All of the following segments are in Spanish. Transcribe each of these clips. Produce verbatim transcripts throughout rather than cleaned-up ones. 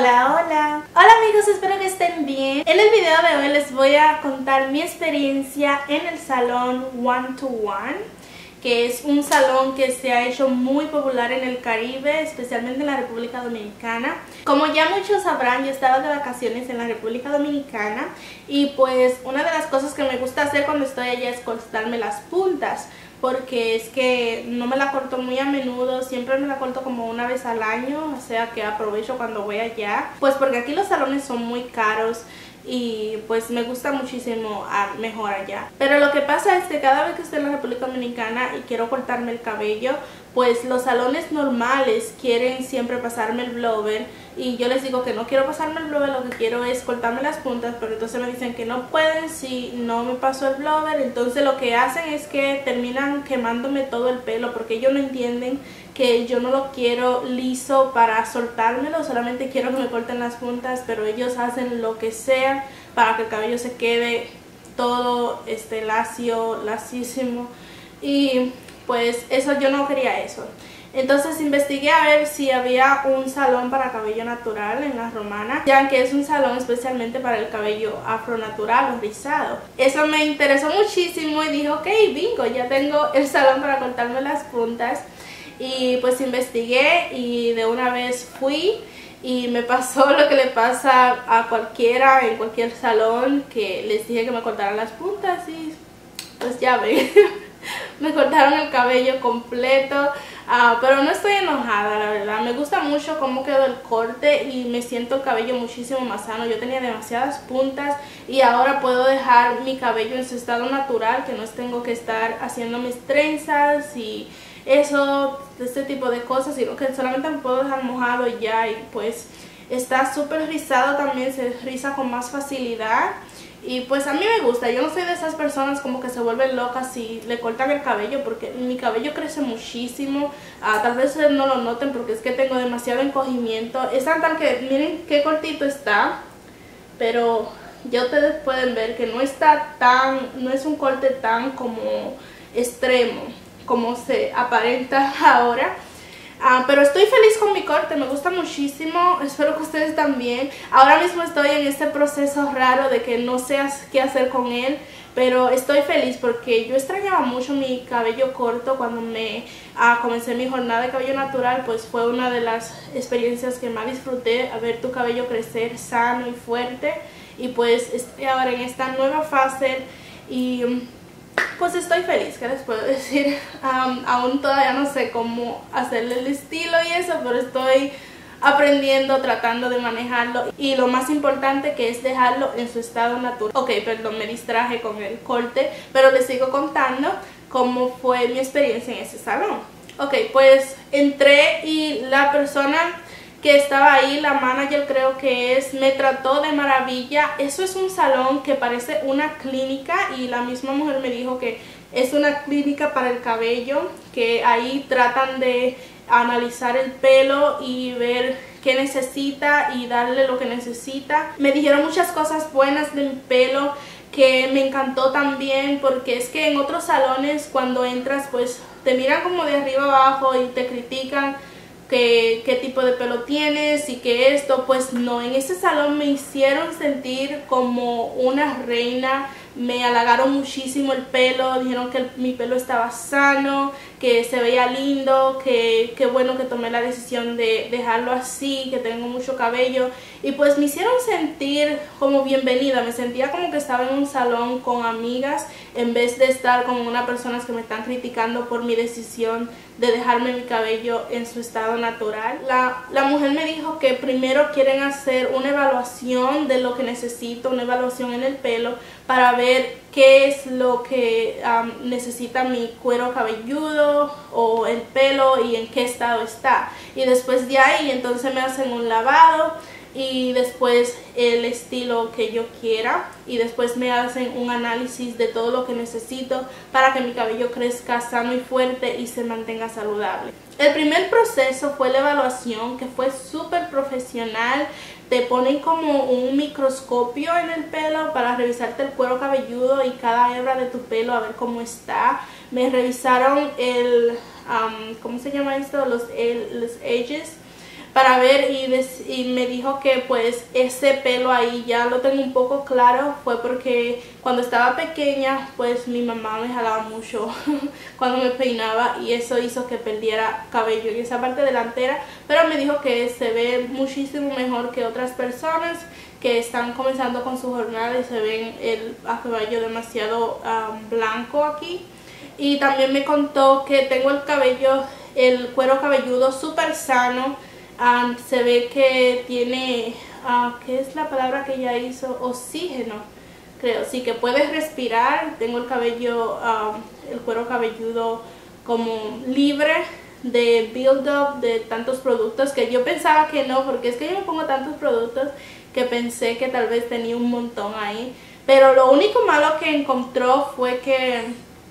Hola, hola. Hola amigos, espero que estén bien. En el video de hoy les voy a contar mi experiencia en el salón One to One, que es un salón que se ha hecho muy popular en el Caribe, especialmente en la República Dominicana. Como ya muchos sabrán, yo estaba de vacaciones en la República Dominicana y pues una de las cosas que me gusta hacer cuando estoy allá es cortarme las puntas, porque es que no me la corto muy a menudo, siempre me la corto como una vez al año, o sea que aprovecho cuando voy allá, pues porque aquí los salones son muy caros y pues me gusta muchísimo a mejor allá. Pero lo que pasa es que cada vez que estoy en la República Dominicana y quiero cortarme el cabello, pues los salones normales quieren siempre pasarme el blower y yo les digo que no quiero pasarme el blower, lo que quiero es cortarme las puntas, pero entonces me dicen que no pueden si no me paso el blower. Entonces lo que hacen es que terminan quemándome todo el pelo porque ellos no entienden que yo no lo quiero liso para soltármelo, solamente quiero que me corten las puntas, pero ellos hacen lo que sea para que el cabello se quede todo este lacio, lacísimo, y pues eso yo no quería eso. Entonces investigué a ver si había un salón para cabello natural en La Romana, ya que es un salón especialmente para el cabello afro natural o rizado. Eso me interesó muchísimo y dije, ok, bingo, ya tengo el salón para cortarme las puntas. Y pues investigué y de una vez fui y me pasó lo que le pasa a cualquiera en cualquier salón, que les dije que me cortaran las puntas y pues ya ven. Me cortaron el cabello completo, uh, pero no estoy enojada, la verdad. Me gusta mucho cómo quedó el corte y me siento el cabello muchísimo más sano. Yo tenía demasiadas puntas y ahora puedo dejar mi cabello en su estado natural, que no tengo que estar haciendo mis trenzas y eso, este tipo de cosas, sino que solamente me puedo dejar mojado ya, y pues está súper rizado también, se riza con más facilidad. Y pues a mí me gusta. Yo no soy de esas personas como que se vuelven locas si le cortan el cabello, porque mi cabello crece muchísimo. Uh, tal vez ustedes no lo noten porque es que tengo demasiado encogimiento. Es tan tal que miren qué cortito está, pero ya ustedes pueden ver que no está tan, no es un corte tan como extremo como se aparenta ahora. Uh, pero estoy feliz con mi corte, me gusta muchísimo, espero que ustedes también. Ahora mismo estoy en este proceso raro de que no sé qué hacer con él, pero estoy feliz porque yo extrañaba mucho mi cabello corto. Cuando me uh, comencé mi jornada de cabello natural, pues fue una de las experiencias que más disfruté, a ver tu cabello crecer sano y fuerte. Y pues estoy ahora en esta nueva fase y um, pues estoy feliz, ¿qué les puedo decir? Um, aún todavía no sé cómo hacerle el estilo y eso, pero estoy aprendiendo, tratando de manejarlo, y lo más importante que es dejarlo en su estado natural. Ok, perdón, me distraje con el corte, pero les sigo contando cómo fue mi experiencia en ese salón. Ok, pues entré y la persona que estaba ahí, la manager creo que es, me trató de maravilla. Eso es un salón que parece una clínica y la misma mujer me dijo que es una clínica para el cabello, que ahí tratan de analizar el pelo y ver qué necesita y darle lo que necesita. Me dijeron muchas cosas buenas de mi pelo que me encantó también, porque es que en otros salones cuando entras pues te miran como de arriba abajo y te critican Que, qué tipo de pelo tienes y que esto. Pues no, en ese salón me hicieron sentir como una reina, me halagaron muchísimo el pelo, dijeron que el, mi pelo estaba sano, que se veía lindo, que, que bueno que tomé la decisión de dejarlo así, que tengo mucho cabello, y pues me hicieron sentir como bienvenida. Me sentía como que estaba en un salón con amigas en vez de estar con unas personas que me están criticando por mi decisión de dejarme mi cabello en su estado natural. La, la mujer me dijo que primero quieren hacer una evaluación de lo que necesito, una evaluación en el pelo para ver qué es lo que um, necesita mi cuero cabelludo o el pelo y en qué estado está. Y después de ahí entonces me hacen un lavado y después el estilo que yo quiera, y después me hacen un análisis de todo lo que necesito para que mi cabello crezca sano y fuerte y se mantenga saludable. El primer proceso fue la evaluación, que fue súper profesional. Te ponen como un microscopio en el pelo para revisarte el cuero cabelludo y cada hebra de tu pelo a ver cómo está. Me revisaron el, um, ¿cómo se llama esto? Los, el, los edges. para ver y, des, y me dijo que pues ese pelo ahí ya lo tengo un poco claro. Fue porque cuando estaba pequeña pues mi mamá me jalaba mucho cuando me peinaba y eso hizo que perdiera cabello en esa parte delantera, pero me dijo que se ve muchísimo mejor que otras personas que están comenzando con su jornada y se ven el cabello demasiado um, blanco aquí. Y también me contó que tengo el cabello, el cuero cabelludo súper sano. Um, se ve que tiene, uh, ¿qué es la palabra que ella hizo? Oxígeno, creo. Sí, que puedes respirar. Tengo el cabello, um, el cuero cabelludo como libre de build-up de tantos productos, que yo pensaba que no, porque es que yo me pongo tantos productos que pensé que tal vez tenía un montón ahí. Pero lo único malo que encontró fue que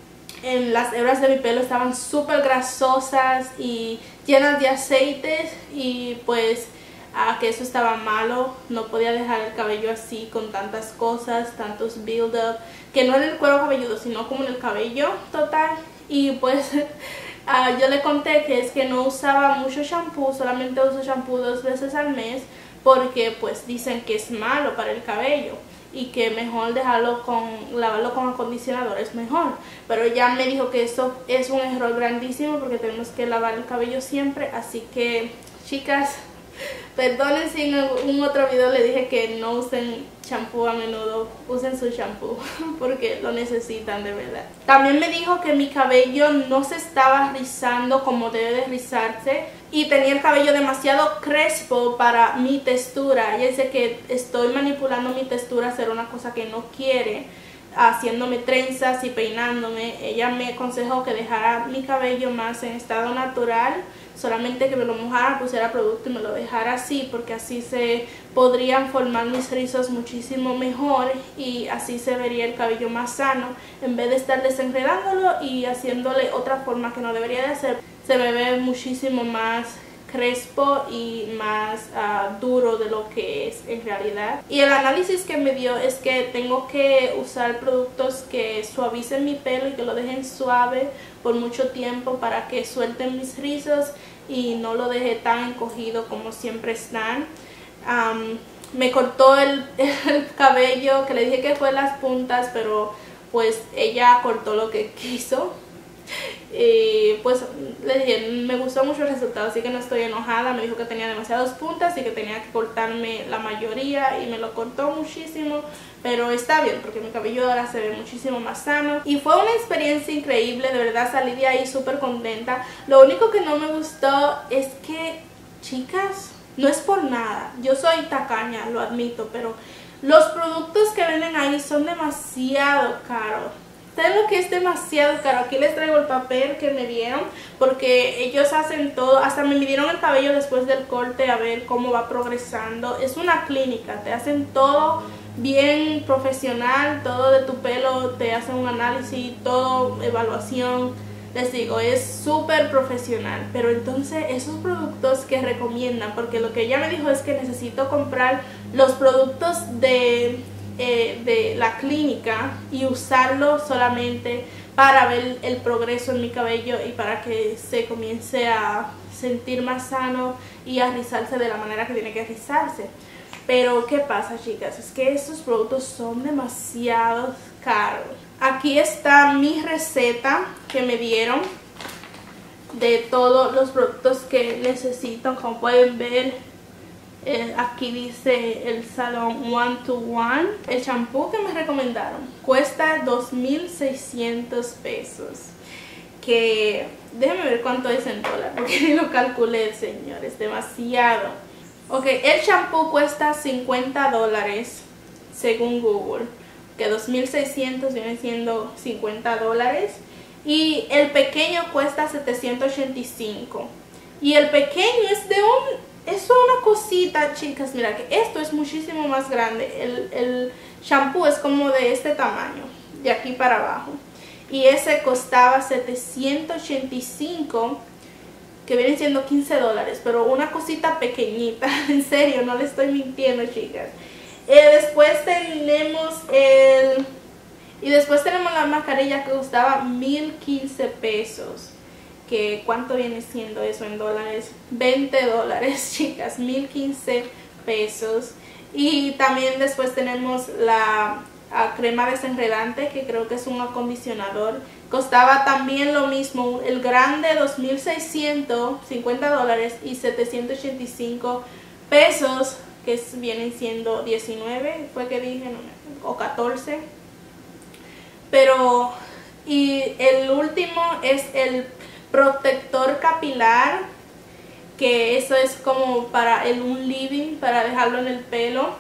en las hebras de mi pelo estaban súper grasosas y llenas de aceites, y pues ah, que eso estaba malo. No podía dejar el cabello así con tantas cosas, tantos build up, que no en el cuero cabelludo sino como en el cabello total. Y pues ah, yo le conté que es que no usaba mucho shampoo, solamente uso shampoo dos veces al mes, porque pues dicen que es malo para el cabello y que mejor dejarlo con, lavarlo con acondicionador es mejor. Pero ella me dijo que eso es un error grandísimo porque tenemos que lavar el cabello siempre. Así que, chicas, perdonen si en un otro video le dije que no usen shampoo a menudo, usen su shampoo porque lo necesitan de verdad. También me dijo que mi cabello no se estaba rizando como debe de rizarse y tenía el cabello demasiado crespo para mi textura. Ella dice que estoy manipulando mi textura a hacer una cosa que no quiere, haciéndome trenzas y peinándome. Ella me aconsejó que dejara mi cabello más en estado natural, solamente que me lo mojara, pusiera producto y me lo dejara así, porque así se podrían formar mis rizos muchísimo mejor y así se vería el cabello más sano, en vez de estar desenredándolo y haciéndole otra forma que no debería de hacer. Se me ve muchísimo más crespo y más uh, duro de lo que es en realidad. Y el análisis que me dio es que tengo que usar productos que suavicen mi pelo y que lo dejen suave por mucho tiempo para que suelten mis rizos y no lo deje tan encogido como siempre están. Um, me cortó el, el cabello, que le dije que fue las puntas, pero pues ella cortó lo que quiso. Y pues le dije, me gustó mucho el resultado, así que no estoy enojada. Me dijo que tenía demasiadas puntas y que tenía que cortarme la mayoría y me lo cortó muchísimo, pero está bien porque mi cabello ahora se ve muchísimo más sano. Y fue una experiencia increíble, de verdad salí de ahí súper contenta. Lo único que no me gustó es que, chicas, no es por nada, yo soy tacaña, lo admito, pero los productos que venden ahí son demasiado caros. ¿Saben lo que es demasiado caro? Aquí les traigo el papel que me dieron, porque ellos hacen todo, hasta me midieron el cabello después del corte a ver cómo va progresando. Es una clínica, te hacen todo bien profesional, todo de tu pelo, te hacen un análisis, todo, evaluación. Les digo, es súper profesional. Pero entonces esos productos que recomiendan, porque lo que ella me dijo es que necesito comprar los productos de... Eh, de la clínica y usarlo solamente para ver el progreso en mi cabello y para que se comience a sentir más sano y a rizarse de la manera que tiene que rizarse. Pero ¿qué pasa, chicas? Es que estos productos son demasiado caros. Aquí está mi receta que me dieron de todos los productos que necesitan. Como pueden ver, Eh, aquí dice el salón One to One. El champú que me recomendaron cuesta dos mil seiscientos pesos, que déjenme ver cuánto es en dólar porque ni lo calculé, señores, demasiado. Ok, el champú cuesta cincuenta dólares según Google, que dos mil seiscientos viene siendo cincuenta dólares, y el pequeño cuesta setecientos ochenta y cinco, y el pequeño es de un es una cosita, chicas. Mira que esto es muchísimo más grande. El, el shampoo es como de este tamaño, de aquí para abajo. Y ese costaba setecientos ochenta y cinco, que vienen siendo quince dólares. Pero una cosita pequeñita, en serio, no le estoy mintiendo, chicas. Eh, después tenemos el... Y después tenemos la mascarilla que costaba mil quince pesos. que ¿cuánto viene siendo eso en dólares? veinte dólares, chicas, mil quince pesos. Y también después tenemos la a crema desenredante, que creo que es un acondicionador. Costaba también lo mismo, el grande dos mil seiscientos cincuenta dólares y setecientos ochenta y cinco pesos, que es, vienen siendo diecinueve, fue que dije, no, o catorce. Pero, y el último es el protector capilar, que eso es como para el un living, para dejarlo en el pelo.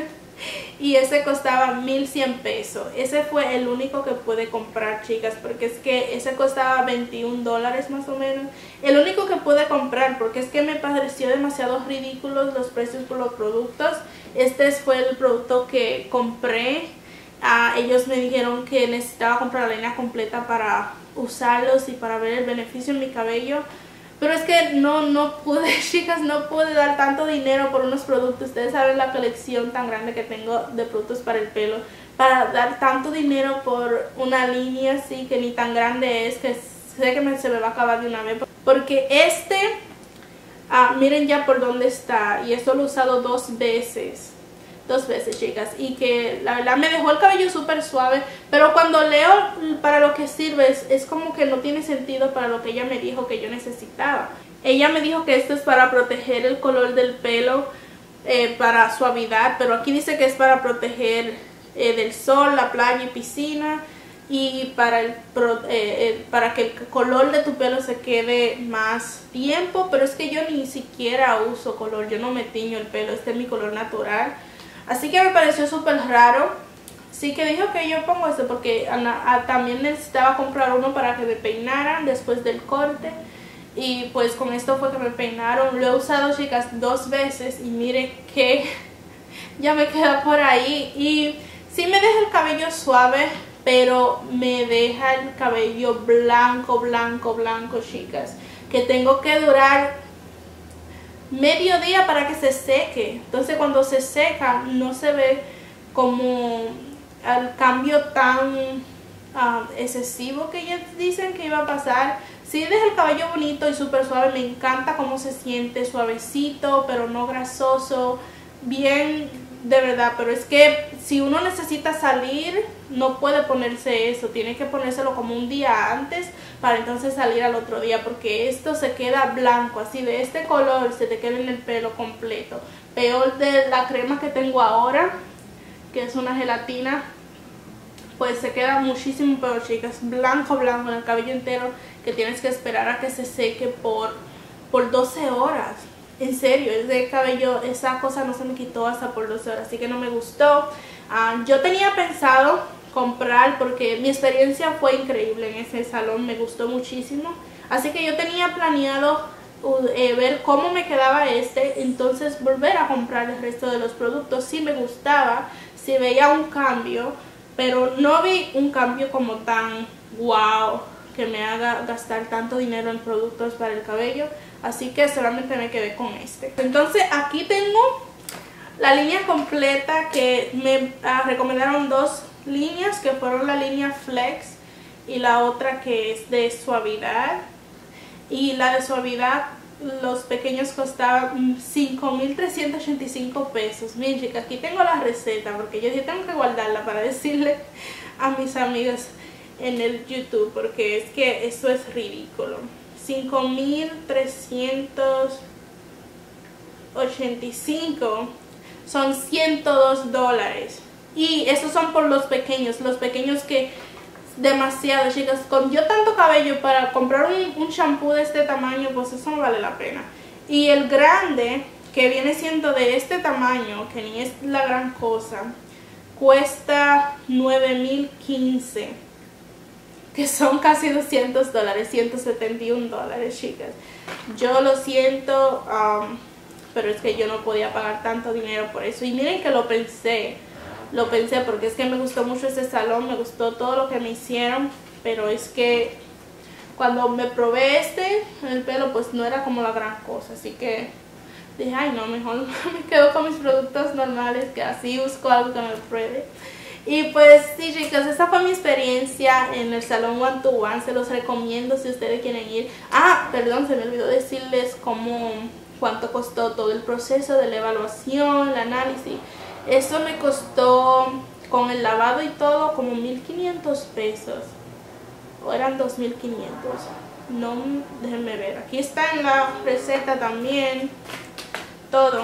Y ese costaba mil cien pesos. Ese fue el único que pude comprar, chicas, porque es que ese costaba veintiún dólares más o menos. El único que pude comprar, porque es que me pareció demasiado ridículos los precios por los productos. Este fue el producto que compré. Ah, ellos me dijeron que necesitaba comprar la línea completa para usarlos y para ver el beneficio en mi cabello. Pero es que no, no pude, chicas, no pude dar tanto dinero por unos productos. Ustedes saben la colección tan grande que tengo de productos para el pelo. Para dar tanto dinero por una línea así que ni tan grande es, que sé que me, se me va a acabar de una vez. Porque este, ah, miren ya por dónde está. Y esto lo he usado dos veces. Dos veces, chicas, y que la verdad me dejó el cabello súper suave, pero cuando leo para lo que sirve es, es como que no tiene sentido para lo que ella me dijo que yo necesitaba. Ella me dijo que esto es para proteger el color del pelo, eh, para suavidad, pero aquí dice que es para proteger eh, del sol, la playa y piscina, y para, el, eh, eh, para que el color de tu pelo se quede más tiempo. Pero es que yo ni siquiera uso color, yo no me tiño el pelo, este es mi color natural. Así que me pareció súper raro. Sí que dijo que yo pongo esto porque a, a, también necesitaba comprar uno para que me peinaran después del corte. Y pues con esto fue que me peinaron. Lo he usado, chicas, dos veces y miren que ya me queda por ahí. Y sí me deja el cabello suave, pero me deja el cabello blanco, blanco, blanco, chicas. Que tengo que durar medio día para que se seque. Entonces cuando se seca no se ve como el cambio tan uh, excesivo que ellos dicen que iba a pasar. Sí deja el cabello bonito y súper suave. Me encanta cómo se siente, suavecito pero no grasoso, bien de verdad. Pero es que si uno necesita salir no puede ponerse eso, tiene que ponérselo como un día antes para entonces salir al otro día, porque esto se queda blanco, así de este color se te queda en el pelo completo. Peor de la crema que tengo ahora, que es una gelatina, pues se queda muchísimo peor, chicas, blanco, blanco en el cabello entero, que tienes que esperar a que se seque por, por doce horas. En serio, ese cabello, esa cosa no se me quitó hasta por doce horas, así que no me gustó. Uh, yo tenía pensado comprar, porque mi experiencia fue increíble en ese salón, me gustó muchísimo. Así que yo tenía planeado uh, eh, ver cómo me quedaba este, entonces volver a comprar el resto de los productos. Sí me gustaba, sí veía un cambio, pero no vi un cambio como tan wow, que me haga gastar tanto dinero en productos para el cabello. Así que solamente me quedé con este. Entonces aquí tengo la línea completa, que me uh, recomendaron dos líneas, que fueron la línea Flex y la otra que es de suavidad. Y la de suavidad, los pequeños costaban cinco mil trescientos ochenta y cinco pesos. Miren, chicas, aquí tengo la receta, porque yo dije tengo que guardarla para decirle a mis amigos en el YouTube, porque es que esto es ridículo. Cinco mil trescientos ochenta y cinco son ciento dos dólares. Y esos son por los pequeños, los pequeños que demasiado, chicas. Con yo tanto cabello para comprar un, un shampoo de este tamaño, pues eso no vale la pena. Y el grande, que viene siendo de este tamaño, que ni es la gran cosa, cuesta nueve mil quince, que son casi doscientos dólares, ciento setenta y un dólares, chicas. Yo lo siento, um, pero es que yo no podía pagar tanto dinero por eso. Y miren que lo pensé, lo pensé porque es que me gustó mucho este salón, me gustó todo lo que me hicieron, pero es que cuando me probé este en el pelo, pues no era como la gran cosa. Así que dije, ay no, mejor me quedo con mis productos normales, que así busco algo que me pruebe. Y pues sí, chicos, esta fue mi experiencia en el salón One to One. Se los recomiendo si ustedes quieren ir. Ah, perdón, se me olvidó decirles cómo, cuánto costó todo el proceso de la evaluación, el análisis. Eso me costó con el lavado y todo como mil quinientos pesos. O eran dos mil quinientos. No, déjenme ver. Aquí está en la receta también todo.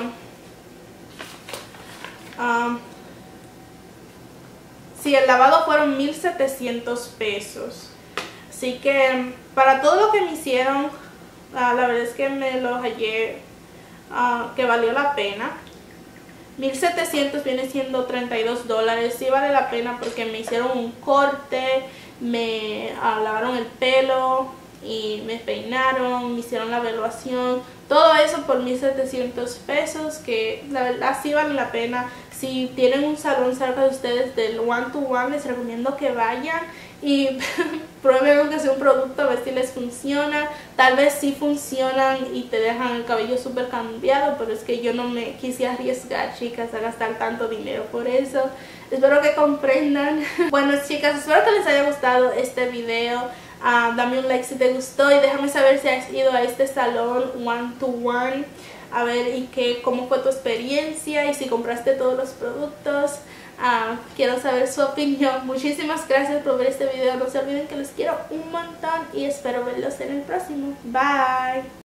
Um, sí, el lavado fueron mil setecientos pesos. Así que para todo lo que me hicieron, uh, la verdad es que me lo hallé uh, que valió la pena. mil setecientos viene siendo treinta y dos dólares. Sí vale la pena porque me hicieron un corte, me uh, lavaron el pelo y me peinaron, me hicieron la evaluación, todo eso por mil setecientos pesos, que la verdad sí vale la pena. Si tienen un salón cerca de ustedes del One to One, les recomiendo que vayan y prueben aunque sea un producto a ver si les funciona. Tal vez sí funcionan y te dejan el cabello súper cambiado, pero es que yo no me quise arriesgar, chicas, a gastar tanto dinero por eso. Espero que comprendan. Bueno, chicas, espero que les haya gustado este video. Uh, dame un like si te gustó y déjame saber si has ido a este salón One to One, a ver y qué, cómo fue tu experiencia y si compraste todos los productos. Uh, quiero saber su opinión. Muchísimas gracias por ver este video. No se olviden que los quiero un montón y espero verlos en el próximo. Bye.